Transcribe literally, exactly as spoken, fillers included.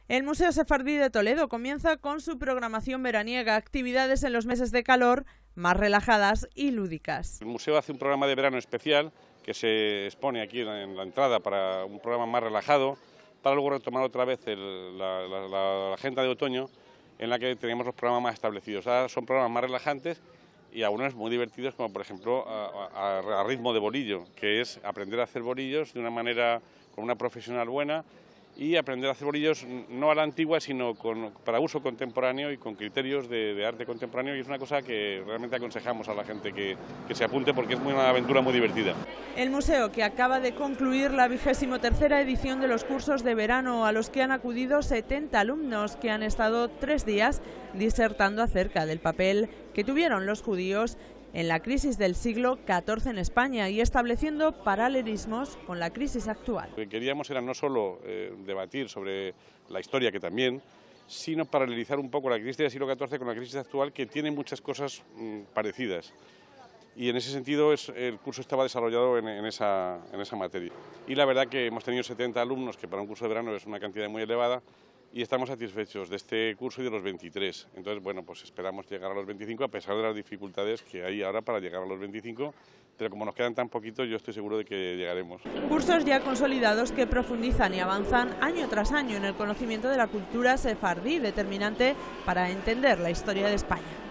El Museo Sefardí de Toledo comienza con su programación veraniega, actividades en los meses de calor más relajadas y lúdicas. El museo hace un programa de verano especial que se expone aquí en la entrada para un programa más relajado, para luego retomar otra vez el, la, la, la, la agenda de otoño en la que tenemos los programas más establecidos. Ahora son programas más relajantes y algunos muy divertidos, como por ejemplo a, a, a ritmo de bolillo, que es aprender a hacer bolillos de una manera con una profesional buena y aprender a hacer bolillos no a la antigua, sino con, para uso contemporáneo y con criterios de, de arte contemporáneo, y es una cosa que realmente aconsejamos a la gente que, que se apunte porque es muy, una aventura muy divertida. El museo, que acaba de concluir la vigésimo tercera edición de los cursos de verano, a los que han acudido setenta alumnos que han estado tres días disertando acerca del papel que tuvieron los judíos en la crisis del siglo catorce en España y estableciendo paralelismos con la crisis actual. Lo que queríamos era no solo eh, debatir sobre la historia, que también, sino paralelizar un poco la crisis del siglo catorce con la crisis actual, que tiene muchas cosas mmm, parecidas. Y en ese sentido es, el curso estaba desarrollado en, en, esa, en esa materia. Y la verdad que hemos tenido setenta alumnos, que para un curso de verano es una cantidad muy elevada, y estamos satisfechos de este curso y de los veintitrés. Entonces, bueno, pues esperamos llegar a los veinticinco, a pesar de las dificultades que hay ahora para llegar a los veinticinco, pero como nos quedan tan poquitos, yo estoy seguro de que llegaremos. Cursos ya consolidados que profundizan y avanzan año tras año en el conocimiento de la cultura sefardí, determinante para entender la historia de España.